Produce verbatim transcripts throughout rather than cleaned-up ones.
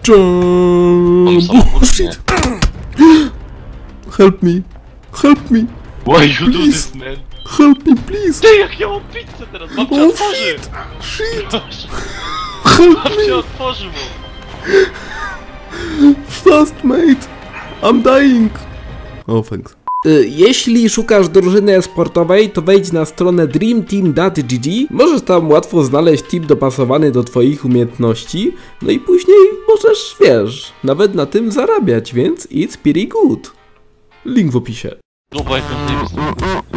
Jump! Oh, shit! Help me! Help me! Why you Please. do this, man? Help me, please! Ty, jak ja mam pizzę teraz! Mam cię Oh, otworzy! shit! Help Mam cię me! otworzy mu! Fast, mate! I'm dying! Oh, thanks. Jeśli szukasz drużyny sportowej, to wejdź na stronę dream team kropka g g. Możesz tam łatwo znaleźć team dopasowany do twoich umiejętności. No i później możesz, wiesz, nawet na tym zarabiać, więc it's pretty good. Link w opisie. No bo jak on zajebisty.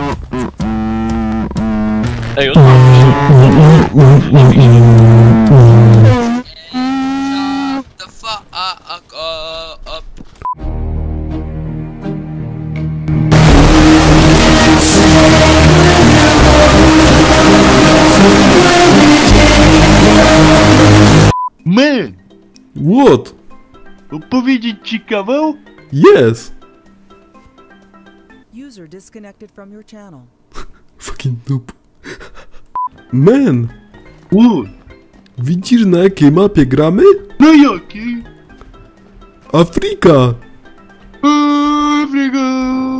Ej, otworzy The fuck up. Man! What? Opowiedzieć ci kawał? Yes! User disconnected from your channel. Fucking noob. Man! U, Widzisz, na jakiej mapie gramy? no jaki? Afryka! Afryka!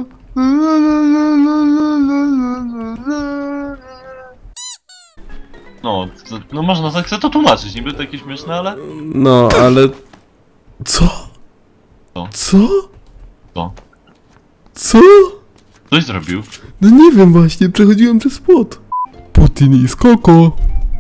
No, to, no można tak sobie to tłumaczyć, niby takie śmieszne, ale... No, ale... Co? Co? Co? Co? Co? Coś zrobił? No nie wiem właśnie, przechodziłem przez płot. Putin i skoko.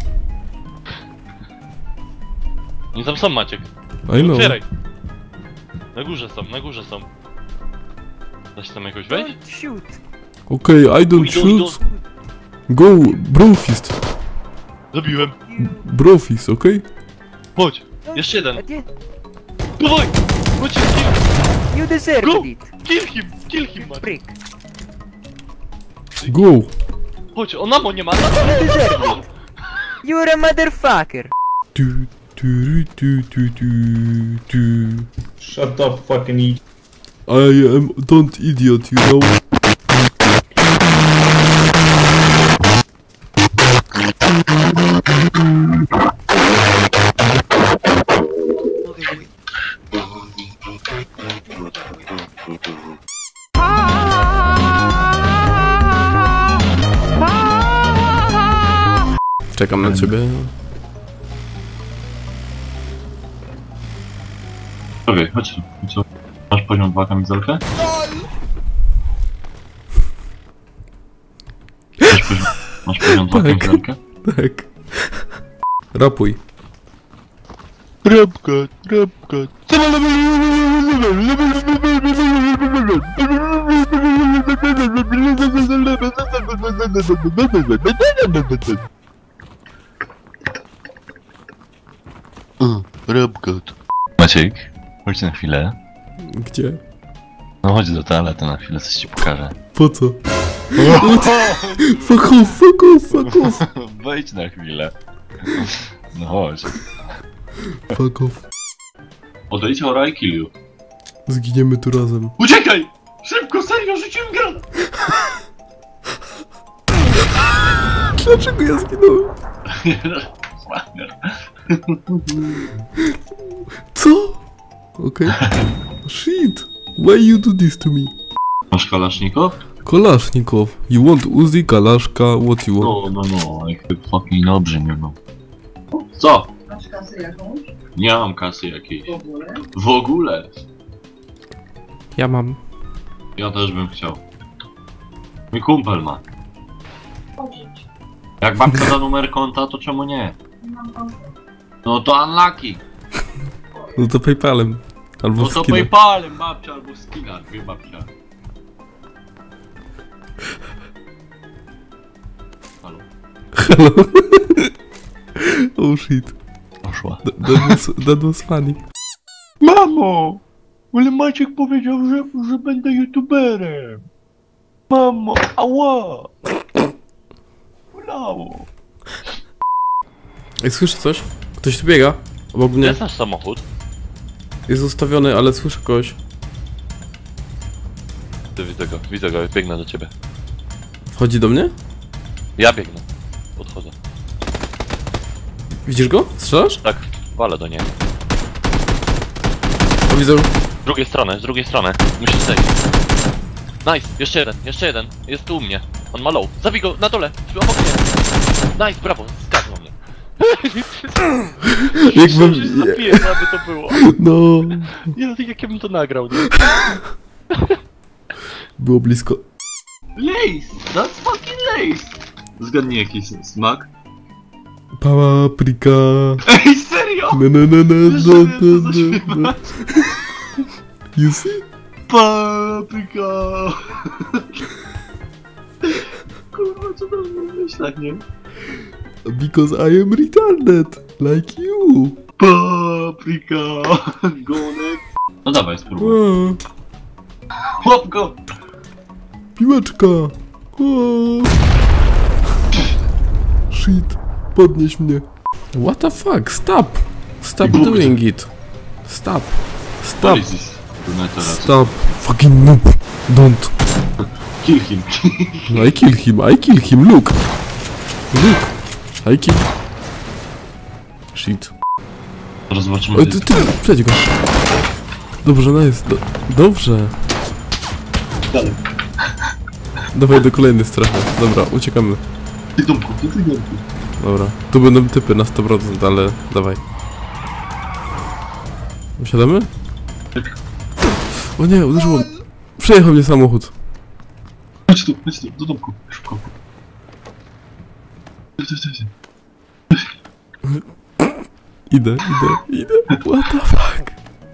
Nie tam są, Maciek. I know. Otwieraj. Na górze są, na górze są. Da się tam jakoś wejść? Shoot. Okej, okay, I don't Idą, shoot. Go, brofist. Zabiłem. Brofist, okej? Okay? Chodź. Jeszcze jeden. Again. Dawaj! Chodź, kill. You deserved Go! it. Kill him! Kill him, man! Prick. Go. Chodź, on namo nie ma. You deserved it. You're a motherfucker. Tu, tu, tu, tu, tu, tu. Shut up, fucking idiot. I am don't idiot, you know. Czekam na ciebie. Okej, chodź. Co? Masz poziom dwa kamizelkę? Masz poziom, masz poziom dwa Tak. kamizelkę? Tak. Rapuj. Rabka, rabka. Rabgot. Maciek, chodź na chwilę. Gdzie? No chodź do toalety na chwilę, coś ci pokażę. Po co? Fuck off, fuck off, fuck off. Wejdź na chwilę. No chodź. Fuck off. Odejdź ora i kill you. Zginiemy tu razem. Uciekaj! Szybko, serio, rzuciłem granat! Dlaczego ja zginąłem? Co? Okej. Okay. Shit. Why you do this to me? Masz kalasznikow? Kalasznikow. You want Uzi, Kalaszka, what you want? No, no, no, jak ty fucking dobrze nie mam. Co? Masz kasę jakąś? Nie mam kasy jakiejś. W ogóle? W ogóle? Ja mam. Ja też bym chciał. Mój kumpel ma. Pożycz. Jak babka da numer konta, to czemu nie? Nie mam konta. No to unlucky. No to Paypalem. Albo No to skinem. Paypalem babcia albo skina, dwie babcia. Halo. Hello. Oh shit. Poszła. That, that, was, that was funny. Mamo! Ale Maciek powiedział, że, że będę youtuberem. Mamo, ała! Bolało. Ej, słyszę coś? Ktoś tu biega? Obok mnie. Jest nasz samochód. Jest ustawiony, ale słyszę kogoś. Ty, widzę go, widzę go, biegnę do ciebie. Wchodzi do mnie? Ja biegnę. Podchodzę. Widzisz go? Strzelasz? Tak, walę do niego. Widzę. Z drugiej strony, z drugiej strony. Musisz zejść. Nice, jeszcze jeden, jeszcze jeden. Jest tu u mnie. On ma low. Zabij go na dole. Obok mnie. Nice, brawo. Zgadnął mnie. Jakbym... Się zabiję, aby to było. No... Jezu, jak ja bym to nagrał, nie? Było blisko. Lace! That's fucking Lace! Zgadnij jaki s- smak? Paprika. Ej, serio? No, no, no, no, Wiesz, no, że no, to no, no. You see? Papryka! Kurwa, co to mówisz tak, nie? Because I am retarded, like you. Papryka! Gonek! No dawaj, spróbuj. O, Chłop go! piłeczka. O. Shit, podnieś mnie. What the fuck, stop. Stop Bóg. doing it. Stop. Stop. What is this? Teraz. Stop. Fucking noob. Don't. Kill him. I kill him, I kill him, look. Look. I kill. Shit. Teraz zobaczymy. O, ty, ty, przejdź go. Dobrze, nice. Do, dobrze. Dalej. Dawaj do kolejnej strefy. Dobra, uciekamy. Ty domku, ty ty domku. Dobra. Tu będą typy na sto procent, ale dawaj. Usiadamy? Tak. O nie, uderzyło. Przejechał mnie samochód. Chodź tu, chodź tu, do domku. Szybko. Chodź, chodź, chodź. Idę, idę, idę. What the fuck?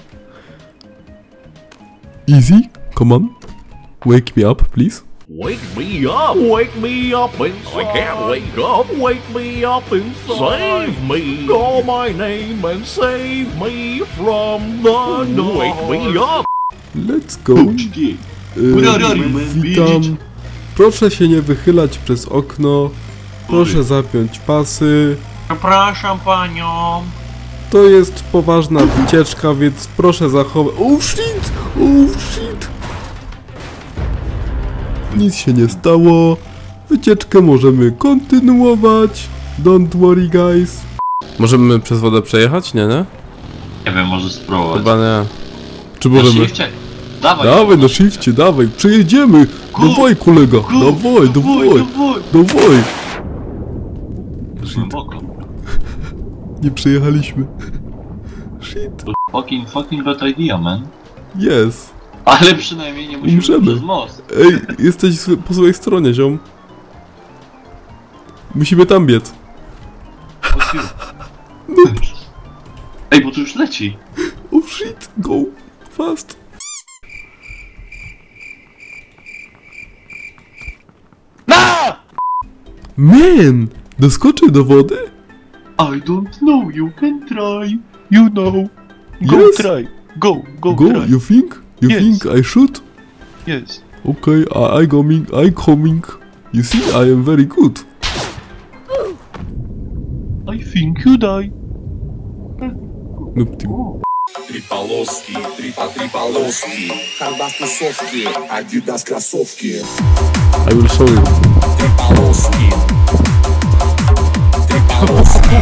Easy? Come on. Wake me up, please. Wake me up, wake me up inside. I can't wake up, wake me up inside. Save me, call my name and save me from the dark. Wake me up. Let's go. Buczki. Yy, Where are you, man? witam. Proszę się nie wychylać przez okno. Proszę zapiąć pasy. Przepraszam panią. To jest poważna wycieczka, więc proszę zachować... Oh shit! Oh shit! Nic się nie stało. Wycieczkę możemy kontynuować. Don't worry, guys. Możemy przez wodę przejechać? Nie, nie? Nie wiem, może spróbować. Chyba nie. Czy Na możemy? shifcie? Dawaj, Dawaj na shifcie, dawaj, przejedziemy! Dawaj kolega, dawaj, dawaj, dawaj! Shit, Głęboko. nie przejechaliśmy. Shit, Fucking, fucking bad idea, man. yes. Ale przynajmniej nie musimy Umrzemy. przez most. Ej, jesteś s- po swojej stronie, ziom. Musimy tam biec. Fuck you. Ej, bo tu już leci. Oh shit, go, fast. Man, doskoczy do wody? I don't know, you can try. You know. Go Yes. try. Go, go, Go, try. you think? You Yes. think I should? Yes. Okay, I, I coming, I coming. You see, I am very good. I think you die. Noob team. Три полоски, три по три полоски. Хардас тусовки, Адидас кроссовки. I will show you. Три полоски. Три полоски.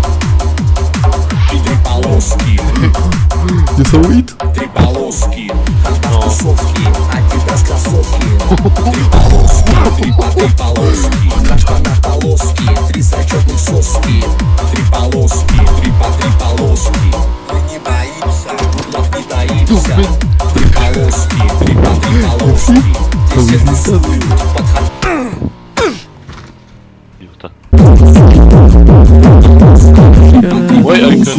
Три полоски. You saw it? Три полоски. Хардас тусовки, Адидас кроссовки. Три полоски, три по три полоски. На штанах полоски, три зачетных соски. Три полоски, три по три полоски. Мы не боимся, урлов не таимся. Три полоски, три по три полоски. Здесь все рисуют под хардас. Juta. Why I can...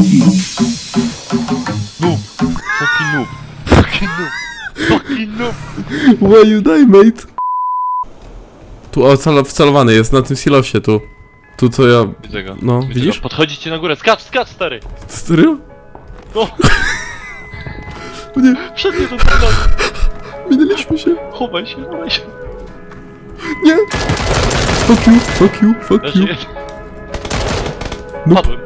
Noob. Fucking noob. Fucking noob. Fucking noob. Why you die, mate? Tu o, cel, wcelowany jest, na tym silosie, tu. Tu co ja... Widzę go. No, Widzę widzisz? Go. Podchodzi ci na górę. Skacz, skacz, stary. Serio? No. O nie, Przednie do tego. minęliśmy się. Chowaj się, chowaj się. Nie! Fuck you, fuck you, fuck Leży you. jeden. Nope. Padłem.